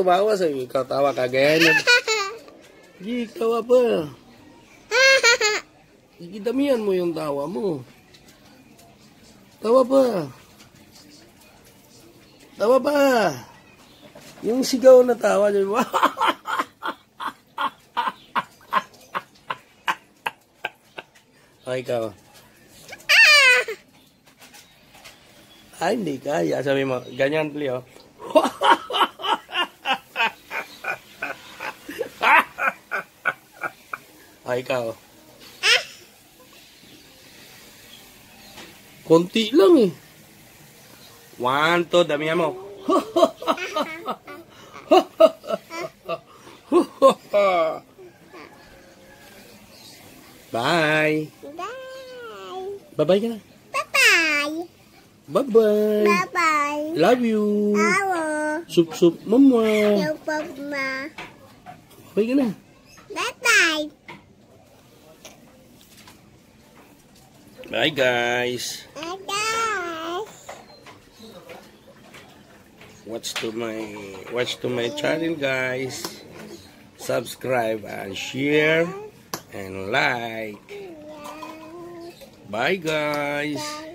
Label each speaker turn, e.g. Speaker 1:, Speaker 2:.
Speaker 1: tumawa sa'yo. Ikaw tawa ka ganyan. Sige, tawa pa. Sige, damihan mo yung tawa mo. Tawa pa. Tawa pa. Yung sigaw na tawa. Ay, ikaw. Ay, hindi kaya. Sabi mo, ganyan, Leo. Ay, ikaw. Konti lang eh. 1, 2, damihan mo. Bye.
Speaker 2: Bye.
Speaker 1: Bye-bye ka na.
Speaker 2: Bye-bye.
Speaker 1: Bye-bye.
Speaker 2: Bye-bye.
Speaker 1: Love you.
Speaker 2: Hello.
Speaker 1: Sup-sup, mama.
Speaker 2: Yung pagma.
Speaker 1: Bye ka na.
Speaker 2: Bye-bye.
Speaker 1: Bye, guys.
Speaker 2: Bye, guys.
Speaker 1: Watch to my channel, guys. Subscribe and share and like. Bye, guys.